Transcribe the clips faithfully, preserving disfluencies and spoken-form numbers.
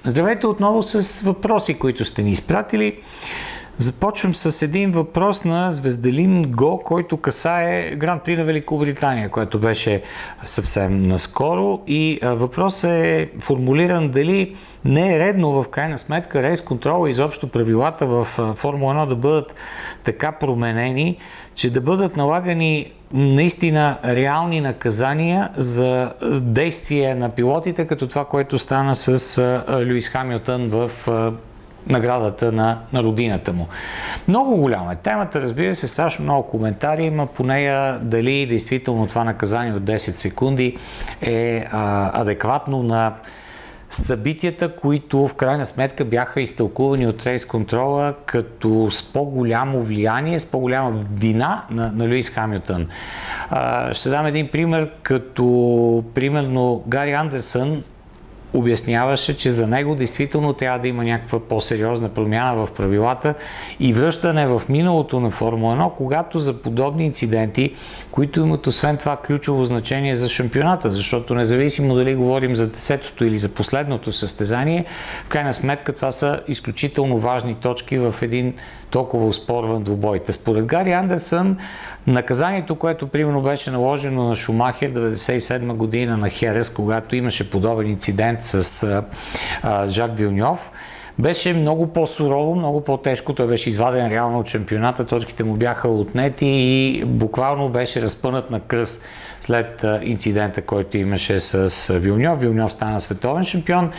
Здравейте отново с въпроси, които сте ни изпратили. Започвам с един въпрос на Звездалин Го, който касае Гран При на Великобритания, което беше съвсем наскоро. И въпросът е формулиран дали не е редно в крайна сметка рейс контрола и изобщо правилата в Формула едно да бъдат така променени, че да бъдат налагани наистина реални наказания за действие на пилотите, като това, което стана с Луис Хамилтън в наградата на, на родината му. Много голяма е темата, разбира се, страшно много коментари има по нея, дали действително това наказание от десет секунди е а, адекватно на събитията, които в крайна сметка бяха изтълкувани от рейс контрола като с по-голямо влияние, с по-голяма вина на, на Луис Хамилтън. А, ще дам един пример, като примерно Гари Андерсън обясняваше, че за него действително трябва да има някаква по-сериозна промяна в правилата и връщане в миналото на Формула едно, когато за подобни инциденти, които имат освен това ключово значение за шампионата, защото независимо дали говорим за десетото или за последното състезание, в крайна сметка това са изключително важни точки в един толкова оспорван двубой. Според Гари Андерсън, наказанието, което примерно беше наложено на Шумахер деветдесет и седма година на Херес, когато имаше подобен инцидент с а, а, Жак Вилньов, беше много по-сурово, много по-тежко. Той беше изваден реално от шампионата, точките му бяха отнети и буквално беше разпънат на кръст след инцидента, който имаше с Вилньов. Вилньов стана световен шампион,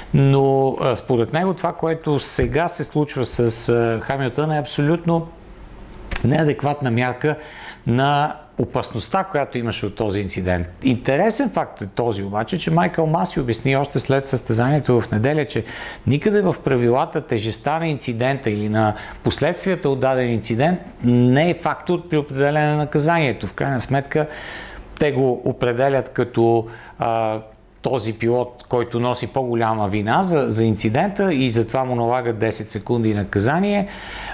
но според него това, което сега се случва с Хамилтън, е абсолютно неадекватна мярка на опасността, която имаше от този инцидент. Интересен факт е този обаче, че Майкъл Маси обясни още след състезанието в неделя, че никъде в правилата тежестта на инцидента или на последствията от даден инцидент не е фактор при определене на наказанието. В крайна сметка те го определят като а, този пилот, който носи по-голяма вина за, за инцидента и затова му налагат десет секунди наказание,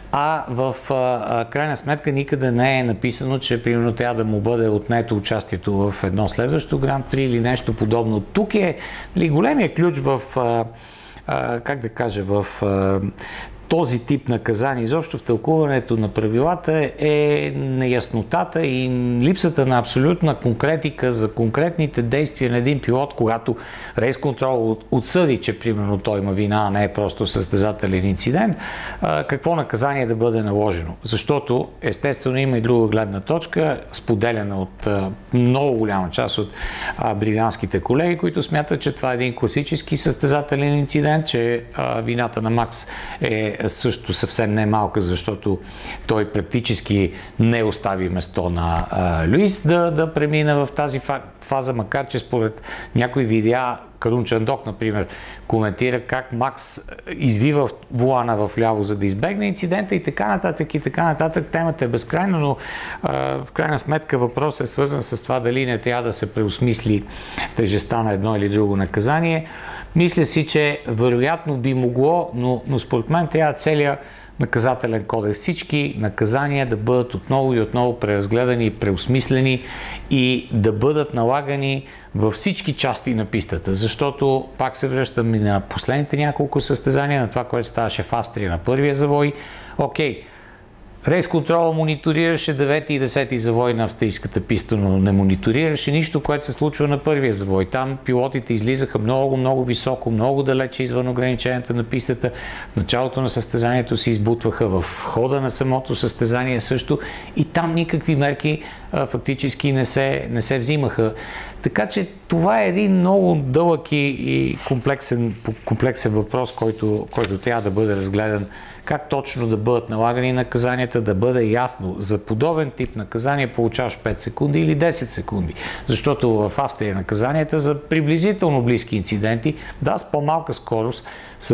а в а, крайна сметка никъде не е написано, че примерно трябва да му бъде отнето участието в едно следващо Гран При или нещо подобно. Тук е ли, големия ключ в, а, а, как да кажа, в а, този тип наказание, изобщо в тълкуването на правилата, е неяснотата и липсата на абсолютна конкретика за конкретните действия на един пилот, когато рейс контрол отсъди, че примерно той има вина, а не е просто състезателен инцидент, какво наказание да бъде наложено. Защото естествено има и друга гледна точка, споделена от много голяма част от британските колеги, които смятат, че това е един класически състезателен инцидент, че вината на Макс е също съвсем не малка, защото той практически не остави место на а, Луис да, да премина в тази фаза, макар че според някои видеа, Карун Чандок, например, коментира как Макс извива волана в ляво, за да избегне инцидента и така нататък и така нататък. Темата е безкрайна, но а, в крайна сметка въпросът е свързан с това дали не трябва да се преосмисли тежестта на едно или друго наказание. Мисля си, че вероятно би могло, но, но според мен трябва целият наказателен кодекс, всички наказания да бъдат отново и отново преразгледани и преосмислени и да бъдат налагани във всички части на пистата, защото пак се връщам и на последните няколко състезания, на това, което ставаше в Австрия на първия завой. Окей, рейс контрола мониторираше девети и десети завой на австрийската писта, но не мониторираше нищо, което се случва на първия завой. Там пилотите излизаха много, много високо, много далече извън ограниченията на пистата. В началото на състезанието се избутваха, в хода на самото състезание също и там никакви мерки а, фактически не се, не се взимаха. Така че това е един много дълъг и, и комплексен, комплексен въпрос, който, който трябва да бъде разгледан. Как точно да бъдат налагани наказанията, да бъде ясно. За подобен тип наказание получаваш пет секунди или десет секунди. Защото в Австрия наказанията за приблизително близки инциденти, да, с по-малка скорост,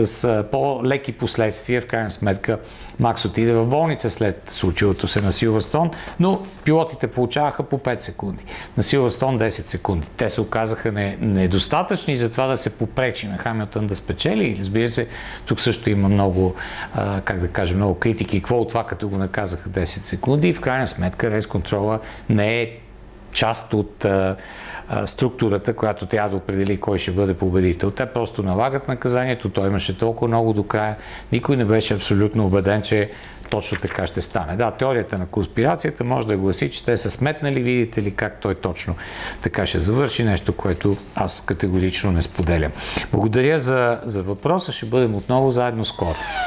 с по-леки последствия, в крайна сметка Макс отиде в болница след случилото се на Силверстоун, но пилотите получаваха по пет секунди. На Силверстоун десет секунди. Те се оказаха не, недостатъчни за това да се попречи на Хамилтън да спечели. Разбира се, тук също има много, а, как да кажа, много критики. Какво от това, като го наказаха десет секунди? И в крайна сметка рейс контрола не е част от а, а, структурата, която трябва да определи кой ще бъде победител. Те просто налагат наказанието, той имаше толкова много до края, никой не беше абсолютно убеден, че точно така ще стане. Да, теорията на конспирацията може да гласи, че те са сметнали, видите ли как той точно така ще завърши, нещо, което аз категорично не споделям. Благодаря за, за въпроса, ще бъдем отново заедно скоро.